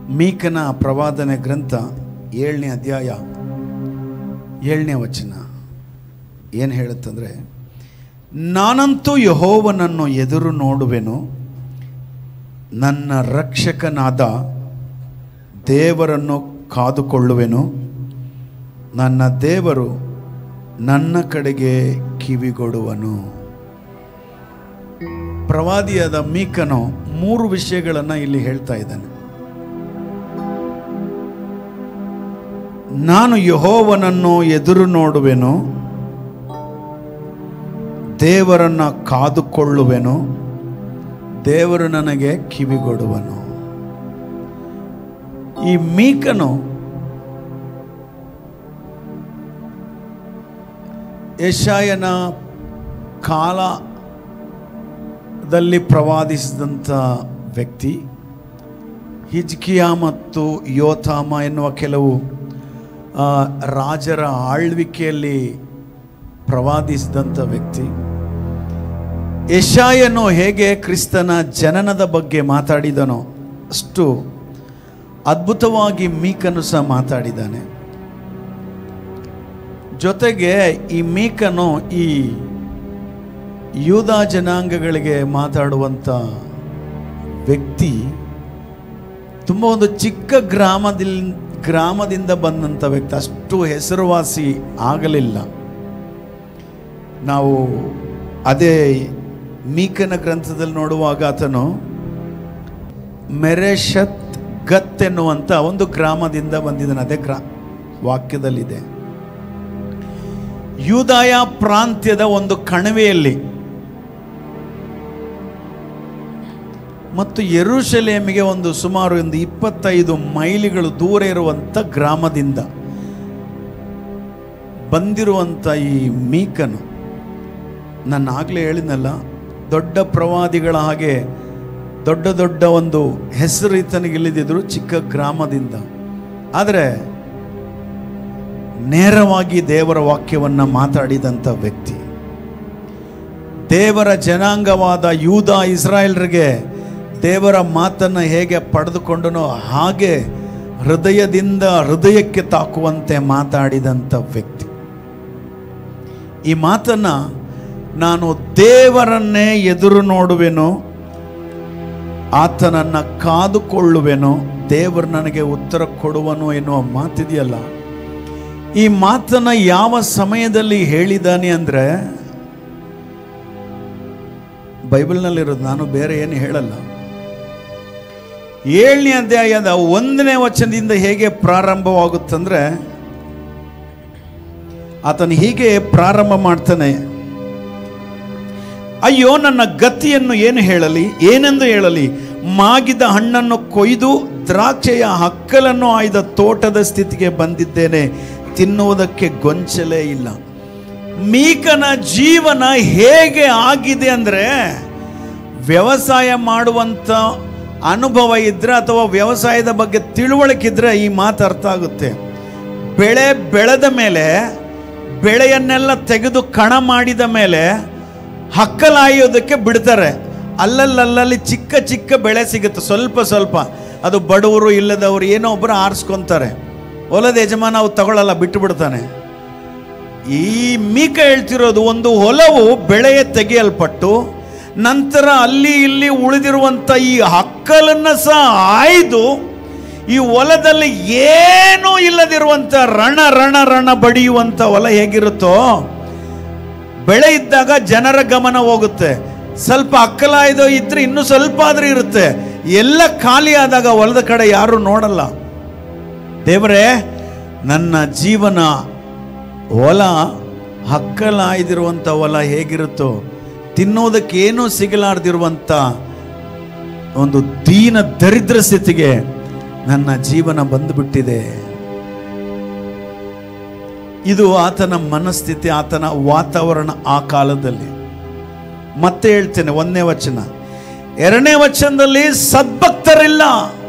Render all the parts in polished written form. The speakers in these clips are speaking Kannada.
ಮೀಕನ ಪ್ರವಾದನೆ ಗ್ರಂಥ 7ನೇ ಅಧ್ಯಾಯ 7ನೇ ವಚನ ಏನು ಹೇಳುತ್ತಂದರೆ, ನಾನಂತೂ ಯೆಹೋವನನ್ನು ಎದುರು ನೋಡುವೆನು, ನನ್ನ ರಕ್ಷಕನಾದ ದೇವರನ್ನು ಕಾದುಕೊಳ್ಳುವೆನು, ನನ್ನ ದೇವರು ನನ್ನ ಕಡೆಗೆ ಕಿವಿಗೊಡುವನು. ಪ್ರವಾದಿಯಾದ ಮೀಕನು 3 ವಿಷಯಗಳನ್ನು ಇಲ್ಲಿ ಹೇಳ್ತಾ ಇದ್ದಾನೆ. ನಾನು ಯೆಹೋವನನ್ನು ಎದುರು ನೋಡುವೆನು, ದೇವರನ್ನು ಕಾದುಕೊಳ್ಳುವೆನು, ದೇವರು ನನಗೆ ಕಿವಿಗೊಡುವನು. ಈ ಮೀಕನು ಯೆಶಾಯನ ಕಾಲದಲ್ಲಿ ಪ್ರವಾದಿಸಿದಂಥ ವ್ಯಕ್ತಿ. ಹಿಜ್ಕಿಯ ಮತ್ತು ಯೋಥಾಮ ಎನ್ನುವ ಕೆಲವು ರಾಜರ ಆಳ್ವಿಕೆಯಲ್ಲಿ ಪ್ರವಾದಿಸಿದಂಥ ವ್ಯಕ್ತಿ. ಯೆಶಾಯನು ಹೇಗೆ ಕ್ರಿಸ್ತನ ಜನನದ ಬಗ್ಗೆ ಮಾತಾಡಿದನೋ ಅಷ್ಟು ಅದ್ಭುತವಾಗಿ ಮೀಕನು ಸಹ ಮಾತಾಡಿದ್ದಾನೆ. ಜೊತೆಗೆ ಈ ಮೀಕನು ಈ ಯೂದ ಜನಾಂಗಗಳಿಗೆ ಮಾತಾಡುವಂಥ ವ್ಯಕ್ತಿ ತುಂಬ ಒಂದು ಚಿಕ್ಕ ಗ್ರಾಮದಿಂದ ಬಂದಂಥ ವ್ಯಕ್ತಿ, ಅಷ್ಟು ಹೆಸರುವಾಸಿ ಆಗಲಿಲ್ಲ. ನಾವು ಅದೇ ಮೀಕನ ಗ್ರಂಥದಲ್ಲಿ ನೋಡುವಾಗ ಆತನು ಮೆರೆಷತ್ ಗತ್ ಎನ್ನುವಂಥ ಒಂದು ಗ್ರಾಮದಿಂದ ಬಂದಿದ್ದಾನೆ. ಅದೇ ವಾಕ್ಯದಲ್ಲಿದೆ. ಯೂದಾಯ ಪ್ರಾಂತ್ಯದ ಒಂದು ಕಣಿವೆಯಲ್ಲಿ ಮತ್ತು ಯೆರೂಸಲೇಮಿಗೆ ಸುಮಾರು 25 ಮೈಲಿಗಳು ದೂರ ಇರುವಂಥ ಗ್ರಾಮದಿಂದ ಬಂದಿರುವಂಥ ಈ ಮೀಕನು, ನಾನು ಆಗಲೇ ಹೇಳಿದ್ನಲ್ಲ, ದೊಡ್ಡ ಪ್ರವಾದಿಗಳ ಹಾಗೆ ದೊಡ್ಡ ದೊಡ್ಡ ಒಂದು ಹೆಸರು ಈತನಿಗೆ ಇಳಿದಿದ್ರು ಚಿಕ್ಕ ಗ್ರಾಮದಿಂದ. ಆದರೆ ನೇರವಾಗಿ ದೇವರ ವಾಕ್ಯವನ್ನು ಮಾತಾಡಿದಂಥ ವ್ಯಕ್ತಿ. ದೇವರ ಜನಾಂಗವಾದ ಯೂದ ಇಸ್ರಾಯೇಲರಿಗೆ ದೇವರ ಮಾತನ್ನು ಹೇಗೆ ಪಡೆದುಕೊಂಡನೋ ಹಾಗೆ ಹೃದಯದಿಂದ ಹೃದಯಕ್ಕೆ ತಾಕುವಂತೆ ಮಾತಾಡಿದಂಥ ವ್ಯಕ್ತಿ. ಈ ಮಾತನ್ನು ನಾನು ದೇವರನ್ನೇ ಎದುರು ನೋಡುವೆನು, ಆತನನ್ನು ಕಾದುಕೊಳ್ಳುವೆನು, ದೇವರು ನನಗೆ ಉತ್ತರ ಕೊಡುವನು ಎನ್ನುವ ಮಾತಿದೆಯಲ್ಲ, ಈ ಮಾತನ್ನು ಯಾವ ಸಮಯದಲ್ಲಿ ಹೇಳಿದ್ದಾನೆ ಅಂದರೆ ಬೈಬಲ್ನಲ್ಲಿರೋದು, ನಾನು ಬೇರೆ ಏನು ಹೇಳಲ್ಲ. 7ನೇ ಅಧ್ಯಾಯದ 1ನೇ ವಚನದಿಂದ ಹೇಗೆ ಪ್ರಾರಂಭವಾಗುತ್ತಂದ್ರೆ, ಆತನು ಹೀಗೆ ಪ್ರಾರಂಭ ಮಾಡ್ತಾನೆ, ಅಯ್ಯೋ ನನ್ನ ಗತಿಯನ್ನು ಏನೆಂದು ಹೇಳಲಿ, ಮಾಗಿದ ಹಣ್ಣನ್ನು ಕೊಯ್ದು ದ್ರಾಕ್ಷೆಯ ಹಕ್ಕಲನ್ನು ಆಯ್ದ ತೋಟದ ಸ್ಥಿತಿಗೆ ಬಂದಿದ್ದೇನೆ, ತಿನ್ನುವುದಕ್ಕೆ ಗೊಂಚಲೇ ಇಲ್ಲ. ಮೀಕನ ಜೀವನ ಹೇಗೆ ಆಗಿದೆ ಅಂದರೆ, ವ್ಯವಸಾಯ ಮಾಡುವಂಥ ಅನುಭವ ಇದ್ದರೆ ಅಥವಾ ವ್ಯವಸಾಯದ ಬಗ್ಗೆ ತಿಳುವಳಿಕೆ ಇದ್ದರೆ ಈ ಮಾತು ಅರ್ಥ ಆಗುತ್ತೆ. ಬೆಳೆ ಬೆಳೆದ ಮೇಲೆ, ಬೆಳೆಯನ್ನೆಲ್ಲ ತೆಗೆದು ಕಣ ಮಾಡಿದ ಮೇಲೆ ಹಕ್ಕಲಾಯೋದಕ್ಕೆ ಬಿಡ್ತಾರೆ. ಅಲ್ಲಲ್ಲಿ ಚಿಕ್ಕ ಚಿಕ್ಕ ಬೆಳೆ ಸಿಗುತ್ತೆ, ಸ್ವಲ್ಪ ಸ್ವಲ್ಪ. ಅದು ಬಡವರು ಇಲ್ಲದವರು ಏನೋ ಒಬ್ಬರು ಆರಿಸ್ಕೊತಾರೆ. ಹೊಲದ ಯಜಮಾನ ಅವು ತಗೊಳ್ಳಲ್ಲ, ಬಿಟ್ಟು ಬಿಡ್ತಾನೆ. ಈ ಮೀಕ ಹೇಳ್ತಿರೋದು, ಒಂದು ಹೊಲವು ಬೆಳೆಯ ತೆಗೆಯಲ್ಪಟ್ಟು ನಂತರ ಅಲ್ಲಿ ಇಲ್ಲಿ ಉಳಿದಿರುವಂಥ ಈ ಹಕ್ಕಲನ್ನು ಸಹ ಆಯ್ದು ಈ ಹೊಲದಲ್ಲಿ ಏನೂ ಇಲ್ಲದಿರುವಂಥ ರಣ ಬಡಿಯುವಂಥ ಹೊಲ ಹೇಗಿರುತ್ತೋ, ಬೆಳೆ ಇದ್ದಾಗ ಜನರ ಗಮನ ಹೋಗುತ್ತೆ. ಸ್ವಲ್ಪ ಹಕ್ಕಲಾಯ್ದೋ ಇದ್ರೆ ಇನ್ನೂ ಸ್ವಲ್ಪ ಆದರೂ ಇರುತ್ತೆ. ಎಲ್ಲ ಖಾಲಿ ಆದಾಗ ಹೊಲದ ಕಡೆ ಯಾರೂ ನೋಡಲ್ಲ. ದೇವರೇ, ನನ್ನ ಜೀವನ ಹೊಲ ಹಕ್ಕಲಾಯ್ದಿರುವಂಥ ಹೊಲ ಹೇಗಿರುತ್ತೋ, ತಿನ್ನೋದಕ್ಕೆ ಏನೂ ಸಿಗಲಾರ್ದಿರುವಂಥ ಒಂದು ದೀನ ದರಿದ್ರ ಸ್ಥಿತಿಗೆ ನನ್ನ ಜೀವನ ಬಂದುಬಿಟ್ಟಿದೆ. ಇದು ಆತನ ಮನಸ್ಥಿತಿ, ಆತನ ವಾತಾವರಣ ಆ ಕಾಲದಲ್ಲಿ. ಮತ್ತೆ ಹೇಳ್ತೇನೆ, 1ನೇ ವಚನ. 2ನೇ ವಚನದಲ್ಲಿ ಸದ್ಭಕ್ತರಿಲ್ಲ,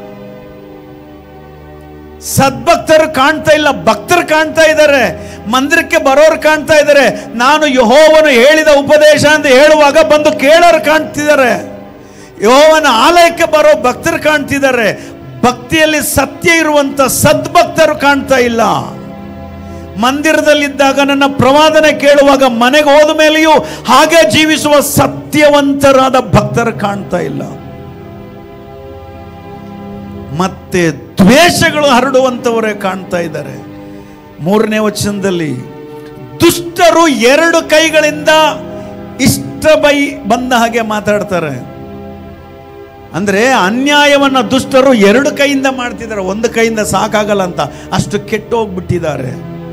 ಸದ್ಭಕ್ತರು ಕಾಣ್ತಾ ಇಲ್ಲ, ಭಕ್ತರು ಕಾಣ್ತಾ ಇದ್ದಾರೆ, ಮಂದಿರಕ್ಕೆ ಬರೋರು ಕಾಣ್ತಾ ಇದ್ದಾರೆ. ನಾನು ಯೆಹೋವನು ಹೇಳಿದ ಉಪದೇಶ ಅಂತ ಹೇಳುವಾಗ ಬಂದು ಕೇಳೋರು ಕಾಣ್ತಿದ್ದಾರೆ. ಯೆಹೋವನ ಆಲಯಕ್ಕೆ ಬರೋ ಭಕ್ತರು ಕಾಣ್ತಿದ್ದಾರೆ. ಭಕ್ತಿಯಲ್ಲಿ ಸತ್ಯ ಇರುವಂತ ಸದ್ಭಕ್ತರು ಕಾಣ್ತಾ ಇಲ್ಲ. ಮಂದಿರದಲ್ಲಿದ್ದಾಗ ನನ್ನ ಪ್ರವಾದನೆ ಕೇಳುವಾಗ ಮನೆಗೆ ಹೋದ ಮೇಲೆಯೂ ಹಾಗೆ ಜೀವಿಸುವ ಸತ್ಯವಂತರಾದ ಭಕ್ತರು ಕಾಣ್ತಾ ಇಲ್ಲ. ಮತ್ತೆ ದ್ವೇಷಗಳು ಹರಡುವಂತವರೇ ಕಾಣ್ತಾ ಇದ್ದಾರೆ. 3ನೇ ವಚನದಲ್ಲಿ ದುಷ್ಟರು 2 ಕೈಗಳಿಂದ ಇಷ್ಟ ಬಂದ ಹಾಗೆ ಮಾತಾಡ್ತಾರೆ. ಅಂದ್ರೆ ಅನ್ಯಾಯವನ್ನ ದುಷ್ಟರು 2 ಕೈಯಿಂದ ಮಾಡ್ತಿದ್ದಾರೆ, 1 ಕೈಯಿಂದ ಸಾಕಾಗಲ್ಲ ಅಂತ ಅಷ್ಟು ಕೆಟ್ಟು ಹೋಗ್ಬಿಟ್ಟಿದ್ದಾರೆ.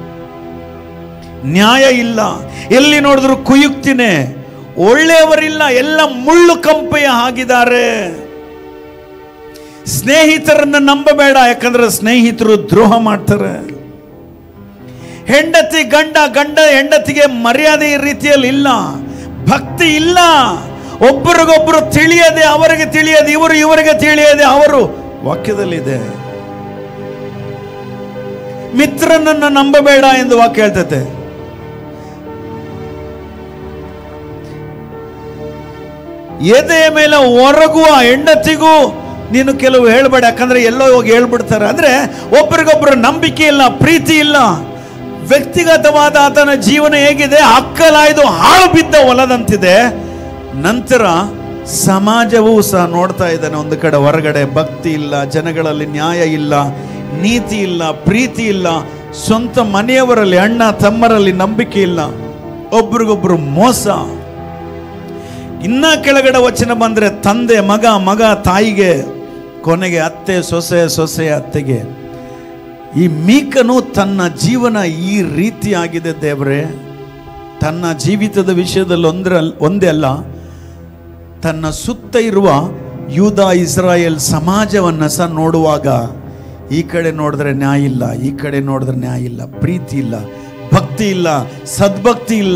ನ್ಯಾಯ ಇಲ್ಲ, ಎಲ್ಲಿ ನೋಡಿದ್ರು ಕುಯುಕ್ತಿನೇ, ಒಳ್ಳೆಯವರಿಲ್ಲ, ಎಲ್ಲ ಮುಳ್ಳು ಕಂಪೆಯ ಹಾಗಿದ್ದಾರೆ. ಸ್ನೇಹಿತರನ್ನ ನಂಬಬೇಡ, ಯಾಕಂದ್ರೆ ಸ್ನೇಹಿತರು ದ್ರೋಹ ಮಾಡ್ತಾರೆ. ಹೆಂಡತಿ ಗಂಡ ಹೆಂಡತಿಗೆ ಮರ್ಯಾದೆ ಈ ರೀತಿಯಲ್ಲಿ ಇಲ್ಲ, ಭಕ್ತಿ ಇಲ್ಲ. ಒಬ್ಬರಿಗೊಬ್ಬರು ತಿಳಿಯದೆ ಅವರಿಗೆ ತಿಳಿಯದೆ ಇವರು ಇವರಿಗೆ ತಿಳಿಯದೆ ಅವರು. ವಾಕ್ಯದಲ್ಲಿದೆ, ಮಿತ್ರನನ್ನ ನಂಬಬೇಡ ಎಂದು ವಾಕ್ಯ ಹೇಳ್ತತೆ. ಎದೆಯ ಮೇಲೆ ಹೊರಗುವ ಹೆಂಡತಿಗೂ ನೀನು ಕೆಲವು ಹೇಳ್ಬೇಡ, ಯಾಕಂದ್ರೆ ಎಲ್ಲೋ ಹೋಗಿ ಹೇಳ್ಬಿಡ್ತಾರೆ. ಅಂದ್ರೆ ಒಬ್ಬರಿಗೊಬ್ಬರು ನಂಬಿಕೆ ಇಲ್ಲ, ಪ್ರೀತಿ ಇಲ್ಲ. ವ್ಯಕ್ತಿಗತವಾದ ಆತನ ಜೀವನ ಹೇಗಿದೆ, ಅಕ್ಕಲಾಯ್ದು ಹಾಳು ಬಿದ್ದ ಹೊಲದಂತಿದೆ. ನಂತರ ಸಮಾಜವೂ ಸಹ ನೋಡ್ತಾ ಇದ್ದಾನೆ, ಒಂದು ಕಡೆ ಹೊರಗಡೆ ಭಕ್ತಿ ಇಲ್ಲ, ಜನಗಳಲ್ಲಿ ನ್ಯಾಯ ಇಲ್ಲ, ನೀತಿ ಇಲ್ಲ, ಪ್ರೀತಿ ಇಲ್ಲ, ಸ್ವಂತ ಮನೆಯವರಲ್ಲಿ ಅಣ್ಣ ತಮ್ಮರಲ್ಲಿ ನಂಬಿಕೆ ಇಲ್ಲ, ಒಬ್ರಿಗೊಬ್ರು ಮೋಸ. ಇನ್ನ ಕೆಳಗಡೆ ವಚನ ಬಂದ್ರೆ ತಂದೆ ಮಗ, ಮಗ ತಾಯಿಗೆ, ಕೊನೆಗೆ ಅತ್ತೆ ಸೊಸೆ ಅತ್ತೆಗೆ. ಈ ಮೀಕನು ತನ್ನ ಜೀವನ ಈ ರೀತಿ ಆಗಿದೆ ದೇವರೇ. ತನ್ನ ಜೀವಿತದ ವಿಷಯದಲ್ಲಿ ಒಂದೇ ಅಲ್ಲ, ತನ್ನ ಸುತ್ತ ಇರುವ ಯೂದ ಇಸ್ರಾಯೇಲ್ ಸಮಾಜವನ್ನು ಸಹ ನೋಡುವಾಗ ಈ ಕಡೆ ನೋಡಿದ್ರೆ ನ್ಯಾಯ ಇಲ್ಲ, ಈ ಕಡೆ ನೋಡಿದ್ರೆ ನ್ಯಾಯ ಇಲ್ಲ, ಪ್ರೀತಿ ಇಲ್ಲ, ಭಕ್ತಿ ಇಲ್ಲ, ಸದ್ಭಕ್ತಿ ಇಲ್ಲ.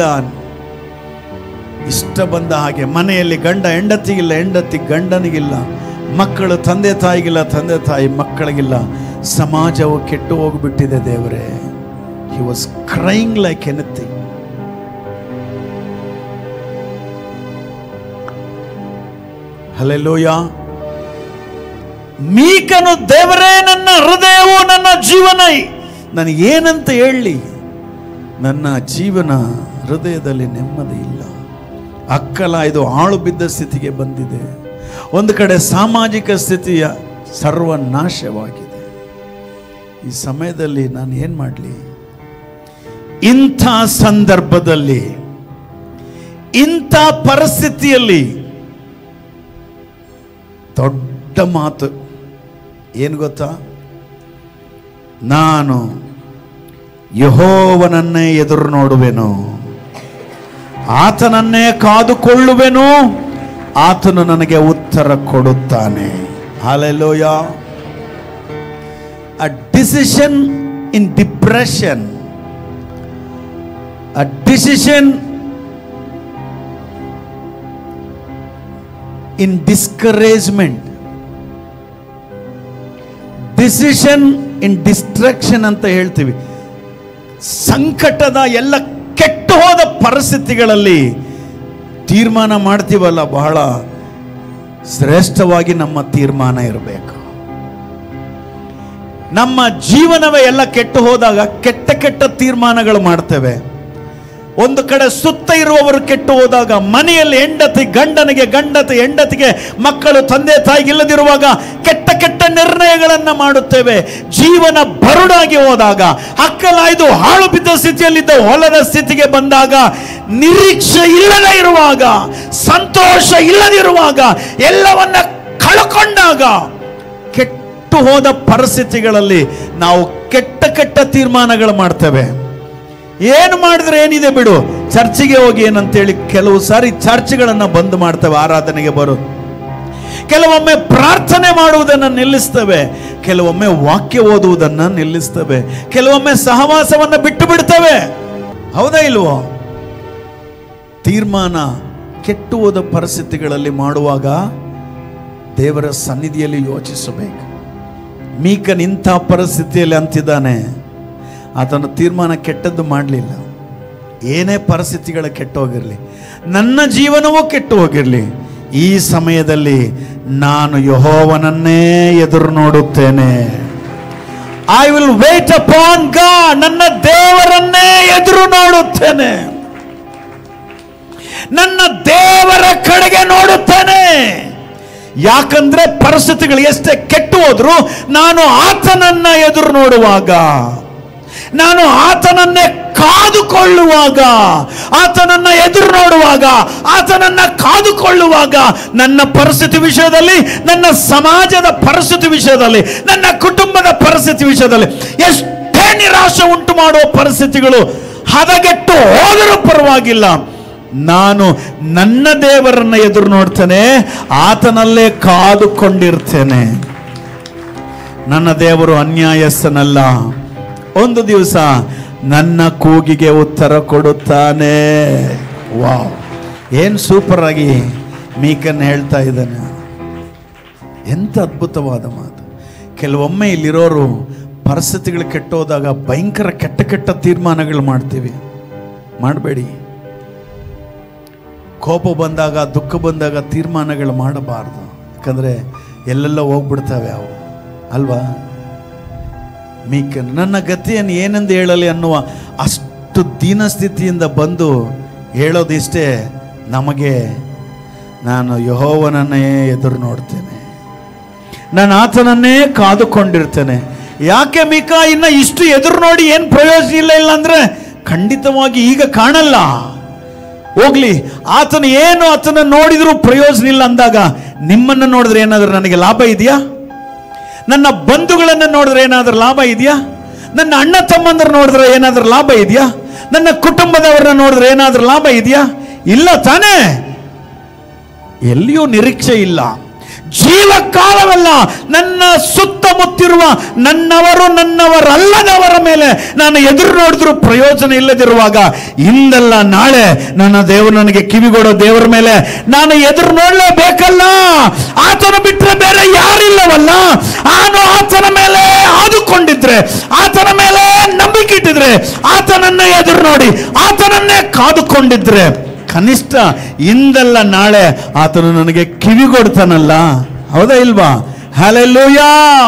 ಇಷ್ಟ ಬಂದ ಹಾಗೆ ಮನೆಯಲ್ಲಿ ಗಂಡ ಹೆಂಡತಿಗಿಲ್ಲ, ಹೆಂಡತಿ ಗಂಡನಿಗಿಲ್ಲ, ಮಕ್ಕಳು ತಂದೆ ತಾಯಿಗಿಲ್ಲ, ತಂದೆ ತಾಯಿ ಮಕ್ಕಳಿಗಿಲ್ಲ. ಸಮಾಜವು ಕೆಟ್ಟು ಹೋಗ್ಬಿಟ್ಟಿದೆ ದೇವರೇ. He was crying like anything. Hallelujah. ಮೀಕನು ದೇವರೇ, ನನ್ನ ಹೃದಯವು ನನ್ನ ಜೀವನ, ನನಗೇನಂತ ಹೇಳಲಿ, ನನ್ನ ಜೀವನ ಹೃದಯದಲ್ಲಿ ನೆಮ್ಮದಿ ಇಲ್ಲ. ಅಕ್ಕಲಾಯ್ದು ಆಳು ಬಿದ್ದ ಸ್ಥಿತಿಗೆ ಬಂದಿದೆ. ಒಂದು ಕಡೆ ಸಾಮಾಜಿಕ ಸ್ಥಿತಿಯ ಸರ್ವನಾಶವಾಗಿದೆ. ಈ ಸಮಯದಲ್ಲಿ ನಾನು ಏನು ಮಾಡಲಿ? ಇಂಥ ಸಂದರ್ಭದಲ್ಲಿ, ಇಂಥ ಪರಿಸ್ಥಿತಿಯಲ್ಲಿ ದೊಡ್ಡ ಮಾತು ಏನು ಗೊತ್ತಾ? ನಾನು ಯೆಹೋವನನ್ನೇ ಎದುರು ನೋಡುವೆನು, ಆತನನ್ನೇ ಕಾದುಕೊಳ್ಳುವೆನು, ಆತನು ನನಗೆ ಉತ್ತರ ಕೊಡುತ್ತಾನೆ. Hallelujah. A decision in depression, a decision in discouragement, decision in distraction ಅಂತ ಹೇಳ್ತೀವಿ. ಸಂಕಟದ ಎಲ್ಲ ಕೆಟ್ಟು ಹೋದ ಪರಿಸ್ಥಿತಿಗಳಲ್ಲಿ ತೀರ್ಮಾನ ಮಾಡ್ತೀವಲ್ಲ, ಬಹಳ ಶ್ರೇಷ್ಠವಾಗಿ ನಮ್ಮ ತೀರ್ಮಾನ ಇರಬೇಕು. ನಮ್ಮ ಜೀವನವೇ ಎಲ್ಲ ಕೆಟ್ಟು ಹೋದಾಗ ಕೆಟ್ಟ ತೀರ್ಮಾನಗಳು ಮಾಡ್ತೇವೆ. ಒಂದು ಕಡೆ ಸುತ್ತ ಇರುವವರು ಕೆಟ್ಟು ಹೋದಾಗ, ಮನೆಯಲ್ಲಿ ಹೆಂಡತಿ ಗಂಡನಿಗೆ, ಗಂಡತಿ ಹೆಂಡತಿಗೆ, ಮಕ್ಕಳು ತಂದೆ ತಾಯಿಗೆ ಇಲ್ಲದಿರುವಾಗ ಕೆಟ್ಟ ನಿರ್ಣಯಗಳನ್ನು ಮಾಡುತ್ತೇವೆ. ಜೀವನ ಬರುಡಾಗಿ ಹೋದಾಗ, ಹಕ್ಕಲಾಯ್ದು ಹಾಳು ಬಿದ್ದ ಸ್ಥಿತಿಯಲ್ಲಿದ್ದ ಹೊಲದ ಸ್ಥಿತಿಗೆ ಬಂದಾಗ, ನಿರೀಕ್ಷೆ ಇಲ್ಲದೆ ಇರುವಾಗ, ಸಂತೋಷ ಇಲ್ಲದಿರುವಾಗ, ಎಲ್ಲವನ್ನ ಕಳ್ಕೊಂಡಾಗ, ಕೆಟ್ಟು ಹೋದ ಪರಿಸ್ಥಿತಿಗಳಲ್ಲಿ ನಾವು ಕೆಟ್ಟ ತೀರ್ಮಾನಗಳು ಮಾಡ್ತೇವೆ. ಏನು ಮಾಡಿದ್ರೆ ಏನಿದೆ ಬಿಡು, ಚರ್ಚಿಗೆ ಹೋಗಿ ಏನಂತೇಳಿ ಕೆಲವು ಸಾರಿ ಚರ್ಚ್ಗಳನ್ನು ಬಂದ್ ಮಾಡ್ತೇವೆ, ಆರಾಧನೆಗೆ ಬರೋದು. ಕೆಲವೊಮ್ಮೆ ಪ್ರಾರ್ಥನೆ ಮಾಡುವುದನ್ನು ನಿಲ್ಲಿಸ್ತೇವೆ, ಕೆಲವೊಮ್ಮೆ ವಾಕ್ಯ ಓದುವುದನ್ನು ನಿಲ್ಲಿಸ್ತೇವೆ, ಕೆಲವೊಮ್ಮೆ ಸಹವಾಸವನ್ನು ಬಿಟ್ಟು ಬಿಡ್ತೇವೆ. ಹೌದಾ ಇಲ್ವೋ? ತೀರ್ಮಾನ ಕೆಟ್ಟು ಹೋದ ಪರಿಸ್ಥಿತಿಗಳಲ್ಲಿ ಮಾಡುವಾಗ ದೇವರ ಸನ್ನಿಧಿಯಲ್ಲಿ ಯೋಚಿಸಬೇಕು. ಮೀಕನ್ ಇಂಥ ಪರಿಸ್ಥಿತಿಯಲ್ಲಿ ಅಂತಿದ್ದಾನೆ, ಆತನ ತೀರ್ಮಾನ ಕೆಟ್ಟದ್ದು ಮಾಡಲಿಲ್ಲ. ಏನೇ ಪರಿಸ್ಥಿತಿಗಳ ಕೆಟ್ಟು ಹೋಗಿರಲಿ, ನನ್ನ ಜೀವನವೂ ಕೆಟ್ಟು ಹೋಗಿರಲಿ, ಈ ಸಮಯದಲ್ಲಿ ನಾನು ಯೆಹೋವನನ್ನೇ ಎದುರು ನೋಡುತ್ತೇನೆ. I will wait upon God. ನನ್ನ ದೇವರನ್ನೇ ಎದುರು ನೋಡುತ್ತೇನೆ. ನನ್ನ ದೇವರ ಕಡೆಗೆ ನೋಡುತ್ತೇನೆ. ಯಾಕಂದ್ರೆ ಪರಿಸ್ಥಿತಿಗಳು ಎಷ್ಟೇ ಕೆಟ್ಟು ಹೋದ್ರು ನಾನು ಆತನನ್ನ ಎದುರು ನೋಡುವಾಗ, ನಾನು ಆತನನ್ನೇ ಕಾದುಕೊಳ್ಳುವಾಗ, ಆತನನ್ನ ಎದುರು ನೋಡುವಾಗ, ಆತನನ್ನ ಕಾದುಕೊಳ್ಳುವಾಗ, ನನ್ನ ಪರಿಸ್ಥಿತಿ ವಿಷಯದಲ್ಲಿ, ನನ್ನ ಸಮಾಜದ ಪರಿಸ್ಥಿತಿ ವಿಷಯದಲ್ಲಿ, ನನ್ನ ಕುಟುಂಬದ ಪರಿಸ್ಥಿತಿ ವಿಷಯದಲ್ಲಿ ಎಷ್ಟೇ ನಿರಾಶೆ ಉಂಟು ಮಾಡುವ ಪರಿಸ್ಥಿತಿಗಳು ಹದಗೆಟ್ಟು ಹೋದರೂ ಪರವಾಗಿಲ್ಲ, ನಾನು ನನ್ನ ದೇವರನ್ನ ಎದುರು ನೋಡ್ತೇನೆ, ಆತನಲ್ಲೇ ಕಾದುಕೊಂಡಿರ್ತೇನೆ. ನನ್ನ ದೇವರು ಅನ್ಯಾಯಸ್ಥನಲ್ಲ. ಒಂದು ದಿವಸ ನನ್ನ ಕೂಗಿಗೆ ಉತ್ತರ ಕೊಡುತ್ತಾನೆ. ವಾವ್, ಏನು ಸೂಪರ್ ಆಗಿ ಮೀಕನ್ ಹೇಳ್ತಾ ಇದ್ದಾನೆ. ಎಂಥ ಅದ್ಭುತವಾದ ಮಾತು. ಕೆಲವೊಮ್ಮೆ ಇಲ್ಲಿರೋರು ಪರಿಸ್ಥಿತಿಗಳು ಕೆಟ್ಟೋದಾಗ ಭಯಂಕರ ಕೆಟ್ಟ ಕೆಟ್ಟ ತೀರ್ಮಾನಗಳು ಮಾಡ್ತೀವಿ. ಮಾಡಬೇಡಿ. ಕೋಪ ಬಂದಾಗ, ದುಃಖ ಬಂದಾಗ ತೀರ್ಮಾನಗಳು ಮಾಡಬಾರ್ದು. ಯಾಕಂದರೆ ಎಲ್ಲೆಲ್ಲ ಹೋಗ್ಬಿಡ್ತವೆ ಅವು, ಅಲ್ವಾ? ಮೀಕನ್ ನನ್ನ ಗತಿಯನ್ನು ಏನೆಂದು ಹೇಳಲಿ ಅನ್ನುವ ಅಷ್ಟು ದೀನಸ್ಥಿತಿಯಿಂದ ಬಂದು ಹೇಳೋದಿಷ್ಟೇ ನಮಗೆ, ನಾನು ಯೆಹೋವನನ್ನೇ ಎದುರು ನೋಡ್ತೇನೆ, ನಾನು ಆತನನ್ನೇ ಕಾದುಕೊಂಡಿರ್ತೇನೆ. ಯಾಕೆ ಮೀಕಾ ಇನ್ನು ಇಷ್ಟು ಎದುರು ನೋಡಿ ಏನು ಪ್ರಯೋಜನ ಇಲ್ಲ ಅಂದರೆ, ಖಂಡಿತವಾಗಿ ಈಗ ಕಾಣಲ್ಲ. ಹೋಗ್ಲಿ, ಆತನು ಏನು ಆತನ ನೋಡಿದ್ರು ಪ್ರಯೋಜನ ಇಲ್ಲ ಅಂದಾಗ ನಿಮ್ಮನ್ನು ನೋಡಿದ್ರೆ ಏನಾದರೂ ನನಗೆ ಲಾಭ ಇದೆಯಾ? ನನ್ನ ಬಂಧುಗಳನ್ನು ನೋಡಿದ್ರೆ ಏನಾದರೂ ಲಾಭ ಇದೆಯಾ? ನನ್ನ ಅಣ್ಣ ತಮ್ಮಂದರು ನೋಡಿದ್ರೆ ಏನಾದರೂ ಲಾಭ ಇದೆಯಾ? ನನ್ನ ಕುಟುಂಬದವರನ್ನ ನೋಡಿದ್ರೆ ಏನಾದರೂ ಲಾಭ ಇದೆಯಾ? ಇಲ್ಲ ತಾನೇ. ಎಲ್ಲಿಯೂ ನಿರೀಕ್ಷೆ ಇಲ್ಲ. ಜೀವಕಾಲವಲ್ಲ, ನನ್ನ ಸುತ್ತಮುತ್ತಿರುವ ನನ್ನವರು ನನ್ನವರಲ್ಲದವರ ಮೇಲೆ ನಾನು ಎದುರು ನೋಡಿದ್ರು ಪ್ರಯೋಜನ ಇಲ್ಲದಿರುವಾಗ, ಇಂದಲ್ಲ ನಾಳೆ ನನ್ನ ದೇವರು ನನಗೆ ಕಿವಿಗೊಡೋ ದೇವರ ಮೇಲೆ ನಾನು ಎದುರು ನೋಡಲೇಬೇಕಲ್ಲ. ಆತನ ಬಿಟ್ಟರೆ ಬೇರೆ ಯಾರಿಲ್ಲವಲ್ಲ. ನಾನು ಆತನ ಮೇಲೆ ಆದುಕೊಂಡಿದ್ರೆ, ಆತನ ಮೇಲೆ ನಂಬಿಕೆ ಇಟ್ಟಿದ್ರೆ, ಆತನನ್ನ ಎದುರು ನೋಡಿ ಆತನನ್ನೇ ಕಾದುಕೊಂಡಿದ್ರೆ, ಕನಿಷ್ಠ ಇಂದಲ್ಲ ನಾಳೆ ಆತನು ನನಗೆ ಕಿವಿಗೊಡ್ತಾನಲ್ಲ. ಹೌದಾ ಇಲ್ವಾ? ಹಲ್ಲೆಲೂಯಾ.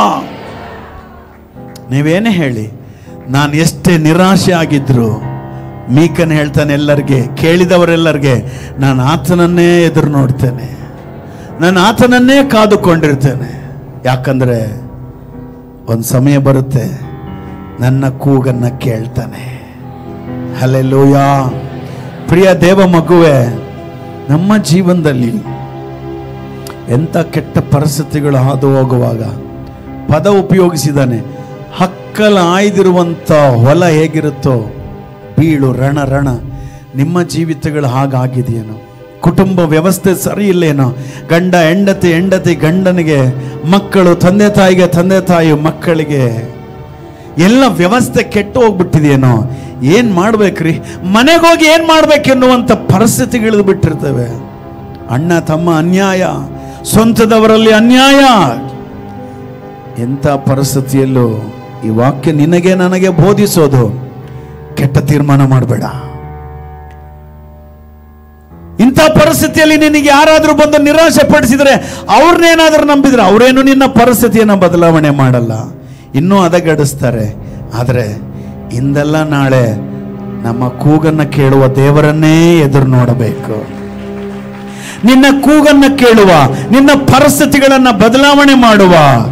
ನೀವೇನೇ ಹೇಳಿ, ನಾನು ಎಷ್ಟೇ ನಿರಾಶೆ ಆಗಿದ್ರು, ಮೀಕನ್ ಹೇಳ್ತಾನೆ ಎಲ್ಲರಿಗೆ, ಕೇಳಿದವರೆಲ್ಲರಿಗೆ, ನಾನು ಆತನನ್ನೇ ಎದುರು ನೋಡ್ತೇನೆ, ನಾನು ಆತನನ್ನೇ ಕಾದುಕೊಂಡಿರ್ತೇನೆ. ಯಾಕಂದ್ರೆ ಒಂದು ಸಮಯ ಬರುತ್ತೆ, ನನ್ನ ಕೂಗನ್ನ ಕೇಳ್ತಾನೆ. ಹಲ್ಲೆಲೂಯಾ. ಪ್ರಿಯ ದೇವ ಮಗುವೆ, ನಮ್ಮ ಜೀವನದಲ್ಲಿ ಎಂಥ ಕೆಟ್ಟ ಪರಿಸ್ಥಿತಿಗಳು ಹಾದು ಹೋಗುವಾಗ ಪದ ಉಪಯೋಗಿಸಿದ್ದಾನೆ. ಹಕ್ಕಲ ಆಯ್ದಿರುವಂಥ ಹೊಲ ಹೇಗಿರುತ್ತೋ ಬೀಳು ರಣ ರಣ. ನಿಮ್ಮ ಜೀವಿತಗಳು ಹಾಗಾಗಿದೆಯೇನೋ? ಕುಟುಂಬ ವ್ಯವಸ್ಥೆ ಸರಿ ಇಲ್ಲೇನೋ? ಗಂಡ ಹೆಂಡತಿ, ಹೆಂಡತಿ ಗಂಡನಿಗೆ, ಮಕ್ಕಳು ತಂದೆ ತಾಯಿಗೆ, ತಂದೆ ತಾಯಿ ಮಕ್ಕಳಿಗೆ, ಎಲ್ಲ ವ್ಯವಸ್ಥೆ ಕೆಟ್ಟು ಹೋಗ್ಬಿಟ್ಟಿದೆಯೇನೋ? ಏನು ಮಾಡ್ಬೇಕ್ರಿ? ಮನೆಗೋಗಿ ಏನು ಮಾಡ್ಬೇಕೆನ್ನುವಂಥ ಪರಿಸ್ಥಿತಿಗಳು ಬಿಟ್ಟಿರ್ತವೆ. ಅಣ್ಣ ತಮ್ಮ ಅನ್ಯಾಯ, ಸ್ವಂತದವರಲ್ಲಿ ಅನ್ಯಾಯ. ಎಂಥ ಪರಿಸ್ಥಿತಿಯಲ್ಲೂ ಈ ವಾಕ್ಯ ನಿನಗೆ ನನಗೆ ಬೋಧಿಸೋದು, ಕೆಟ್ಟ ತೀರ್ಮಾನ ಮಾಡಬೇಡ. ಇಂಥ ಪರಿಸ್ಥಿತಿಯಲ್ಲಿ ನಿನಗೆ ಯಾರಾದರೂ ಬಂದು ನಿರಾಶೆ ಪಡಿಸಿದರೆ, ಅವ್ರನ್ನೇನಾದರೂ ನಂಬಿದ್ರೆ, ಅವರೇನು ನಿನ್ನ ಪರಿಸ್ಥಿತಿಯನ್ನು ಬದಲಾವಣೆ ಮಾಡಲ್ಲ, ಇನ್ನೂ ಹದಗೆಡಿಸ್ತಾರೆ. ಆದರೆ ಇಂದೆಲ್ಲ ನಾಳೆ ನಮ್ಮ ಕೂಗನ್ನು ಕೇಳುವ ದೇವರನ್ನೇ ಎದುರು ನೋಡಬೇಕು. ನಿನ್ನ ಕೂಗನ್ನು ಕೇಳುವ, ನಿನ್ನ ಪರಿಸ್ಥಿತಿಗಳನ್ನು ಬದಲಾವಣೆ ಮಾಡುವ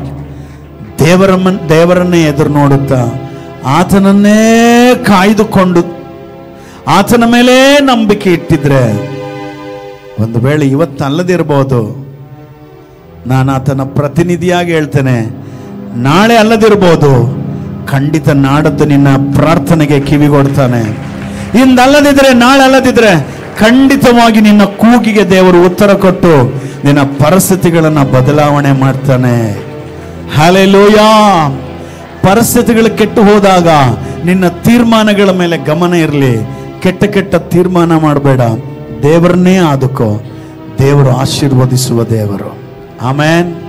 ದೇವರನ್ನೇ ಎದುರು ನೋಡುತ್ತಾ, ಆತನನ್ನೇ ಕಾಯ್ದುಕೊಂಡು ಆತನ ಮೇಲೆ ನಂಬಿಕೆ ಇಟ್ಟಿದ್ರೆ, ಒಂದು ವೇಳೆ ಇವತ್ತು ಅಲ್ಲದಿರಬಹುದು, ನಾನು ಆತನ ಪ್ರತಿನಿಧಿಯಾಗಿ ಹೇಳ್ತೇನೆ, ನಾಳೆ ಅಲ್ಲದಿರಬಹುದು, ಖಂಡಿತ ನಾಡದ್ದು ನಿನ್ನ ಪ್ರಾರ್ಥನೆಗೆ ಕಿವಿಗೊಡ್ತಾನೆ. ಇಂದಲ್ಲದಿದ್ರೆ, ನಾಳೆ ಅಲ್ಲದಿದ್ರೆ, ಖಂಡಿತವಾಗಿ ನಿನ್ನ ಕೂಗಿಗೆ ದೇವರು ಉತ್ತರ ಕೊಟ್ಟು ನಿನ್ನ ಪರಿಸ್ಥಿತಿಗಳನ್ನು ಬದಲಾವಣೆ ಮಾಡ್ತಾನೆ. ಹಲ್ಲೆಲೂಯಾ. ಪರಿಸ್ಥಿತಿಗಳು ಕೆಟ್ಟು ಹೋದಾಗ ನಿನ್ನ ತೀರ್ಮಾನಗಳ ಮೇಲೆ ಗಮನ ಇರಲಿ. ಕೆಟ್ಟ ಕೆಟ್ಟ ತೀರ್ಮಾನ ಮಾಡಬೇಡ, ದೇವರನ್ನೇ ಆದುಕೋ. ದೇವರು ಆಶೀರ್ವದಿಸುವ ದೇವರು. ಆಮೆನ್.